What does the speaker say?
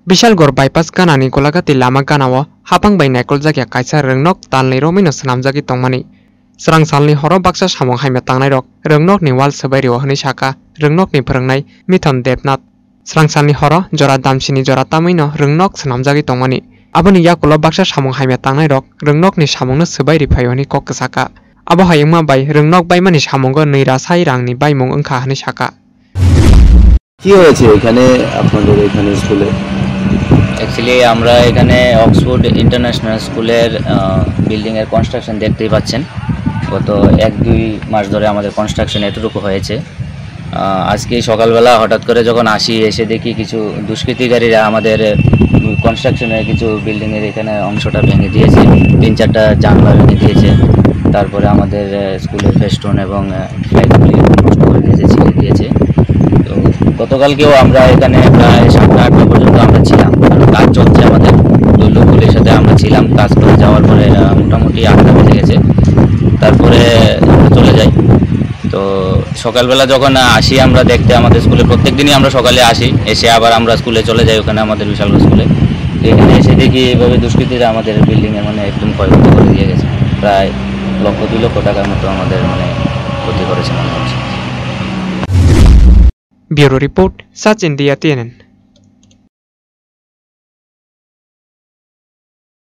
Bisalgor bypass ganani golagati lama ganawo hapang bai Khwlaijakha kaisa rwngnok talni romino swnamjagui tongmani. Srang salni horo baksa samung haimya tangnai rok rwngnok ni wal sabai rio hwnui saka rwngnok ni phwrwngnai Mithon Devnath. Srang salni horo jora damsini jora tamuino rwngnok swnamjagui tongmani. Aboni yakulo baksa samung haimya tangnai rok rwngnok ni samungno sabai riphai honi kok saka. Abo hayungma bai rwngnok baimani samungo neira sai rangni baimung wngkha hwnui saka. কি হয়েছে এখানে আপনাদের এখানে স্কুলে? Actually আমরা এখানে Oxford International স্কুলের building এর কনস্ট্রাকশন দেখতেই পাচ্ছেন। গত 1-2 মাস ধরে আমাদের কনস্ট্রাকশন এতটুকু হয়েছে। আজকে সকালবেলা হঠাৎ করে যখন আসি এসে দেখি কিছু দুষ্কৃতিকারীরা আমাদের কনস্ট্রাকশনের কিছু বিল্ডিং এর এখানে অংশটা ভেঙে দিয়েছে, 3-4টা জানলা ভেঙে দিয়েছে। তারপরে আমাদের স্কুলের ফেস্টুন এবং ফ্ল্যাগগুলি নষ্ট করে দিয়েছে, ছিঁড়ে দিয়েছে। তো গতকালকেও আমরা এখানে প্রায় 7টা-8টা পর্যন্ত আমরা ছিলাম, কারণ কাজ চলছে আমাদের। তো লোকগুলির সাথে আমরা ছিলাম, কাজ করে যাওয়ার পরে মোটামুটি 8টা বেজে গেছে। তারপরে চলে যাই। তো সকালবেলা যখন আসি আমরা দেখতে, আমাদের স্কুলে প্রত্যেক দিনই আমরা সকালে আসি, এসে আবার আমরা স্কুলে চলে যাই, ওখানে আমাদের বিশালগড় স্কুলে। এখানে এসে দেখি এভাবে দুষ্কৃতীরা আমাদের বিল্ডিংয়ে মানে একদম ক্ষয়ক্ষতি করে দিয়ে গেছে। প্রায় 1-2 লক্ষ টাকার মতো আমাদের মানে ক্ষতি করেছে মনে হচ্ছে। Bureau Report, Search India TNN.